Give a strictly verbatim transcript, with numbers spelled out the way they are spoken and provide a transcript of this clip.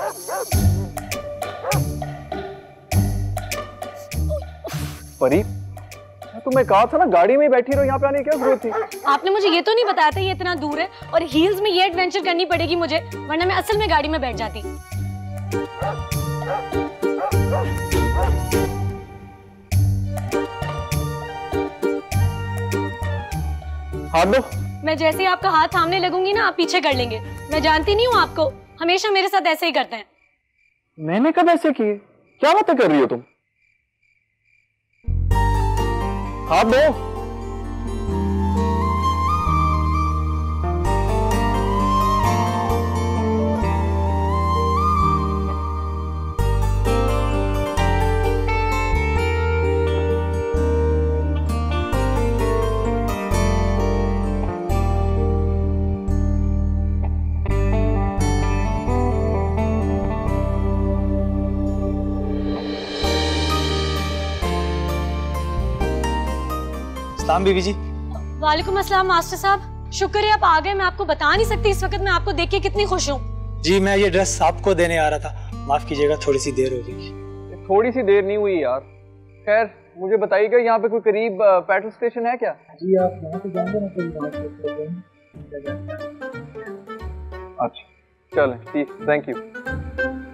परी, तुम्हें कहा था ना गाड़ी में बैठी रहो, यहाँ पे आने की क्या जरूरत थी? आपने मुझे ये तो नहीं बताया था ये इतना दूर है और हील्स में ये एडवेंचर करनी पड़ेगी मुझे, वरना मैं असल में गाड़ी में बैठ जाती। हाथ दो। मैं जैसे ही आपका हाथ थामने लगूंगी ना, आप पीछे कर लेंगे। मैं जानती नहीं हूँ आपको, हमेशा मेरे साथ ऐसे ही करते हैं। मैंने कब ऐसे किए? क्या बातें कर रही हो तुम? हाथ दो। सलाम बीवी जी। वालेकुम अस्सलाम मास्टर साहब, शुक्र है आप आ गए। मैं आपको बता नहीं सकती इस वक्त मैं आपको देख के कितनी खुश हूँ। जी मैं ये ड्रेस आपको देने आ रहा था, माफ कीजिएगा थोड़ी सी देर हो गई। थोड़ी सी देर नहीं हुई यार। खैर मुझे बताइएगा यहाँ पे कोई करीब पेट्रोल स्टेशन है क्या? जी आप यहाँ पे जाएंगे ना कोई वहाँ पे। अच्छा चलें ठीक, थैंक यू।